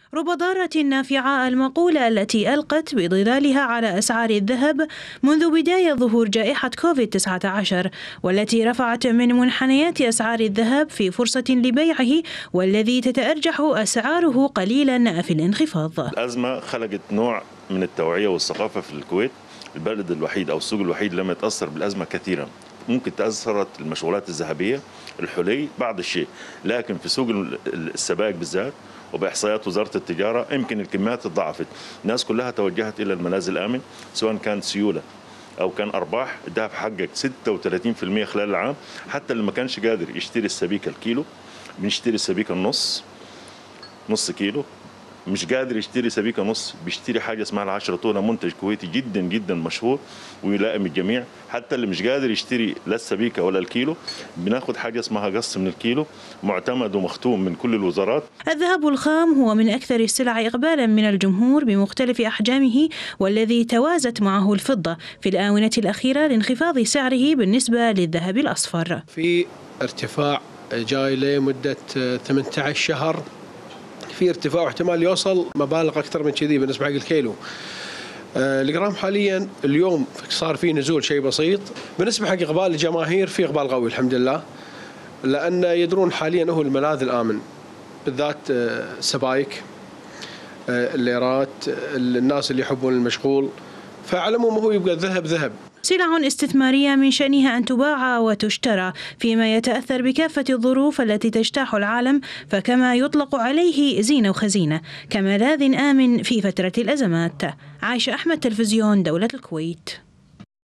رب ضارة نافعة المقولة التي ألقت بظلالها على أسعار الذهب منذ بداية ظهور جائحة كوفيد-19 والتي رفعت من منحنيات أسعار الذهب في فرصة لبيعه والذي تتأرجح أسعاره قليلا في الانخفاض. الأزمة خلقت نوع من التوعية والثقافة في الكويت، البلد الوحيد أو السوق الوحيد لم يتأثر بالأزمة كثيرا. ممكن تأثرت المشغولات الذهبية، الحلي، بعض الشيء، لكن في سوق السبائك بالذات وبإحصائيات وزارة التجارة يمكن الكميات تضاعفت. الناس كلها توجهت إلى الملاذ الآمن، سواء كان سيولة أو كان أرباح. الذهب حقق 36% خلال العام. حتى اللي ما كانش قادر يشتري السبيكة الكيلو بنشتري السبيكة نص كيلو. مش قادر يشتري سبيكة نص بيشتري حاجة اسمها العشرة طولة، منتج كويتي جدا جدا مشهور ويلائم الجميع. حتى اللي مش قادر يشتري لا السبيكة ولا الكيلو بناخد حاجة اسمها قص من الكيلو، معتمد ومختوم من كل الوزارات. الذهب الخام هو من أكثر السلع إقبالا من الجمهور بمختلف أحجامه، والذي توازت معه الفضة في الآونة الأخيرة لانخفاض سعره بالنسبة للذهب الأصفر. في ارتفاع جاي لمدة 18 شهر، في ارتفاع احتمال يوصل مبالغ أكثر من كذي بالنسبة حق الكيلو. الجرام حاليا اليوم صار فيه نزول شيء بسيط. بالنسبة حق إقبال الجماهير في إقبال قوي الحمد لله، لأن يدرون حاليا هو الملاذ الآمن، بالذات السبايك، الليرات، الناس اللي يحبون المشغول، فعلمهم هو يبقى الذهب ذهب. سلع استثمارية من شأنها أن تباع وتشترى فيما يتأثر بكافة الظروف التي تجتاح العالم، فكما يطلق عليه زينة وخزينة كملاذ آمن في فترة الأزمات. عايشة أحمد، تلفزيون دولة الكويت.